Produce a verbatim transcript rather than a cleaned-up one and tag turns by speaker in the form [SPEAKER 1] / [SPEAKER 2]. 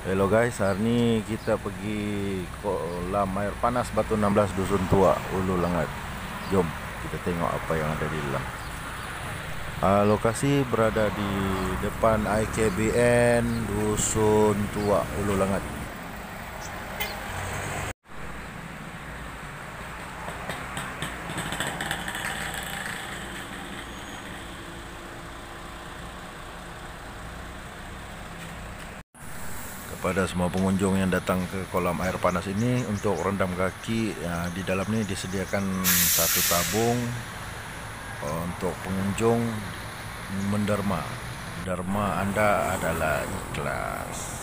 [SPEAKER 1] Hello guys, hari ni kita pergi kolam air panas Batu enam belas Dusun Tua, Ulu Langat. Jom kita tengok apa yang ada di dalam. Uh, lokasi berada di depan I K B N Dusun Tua, Ulu Langat. Kepada semua pengunjung yang datang ke kolam air panas ini untuk rendam kaki, ya, di dalam ini disediakan satu tabung untuk pengunjung menderma. Derma Anda adalah ikhlas.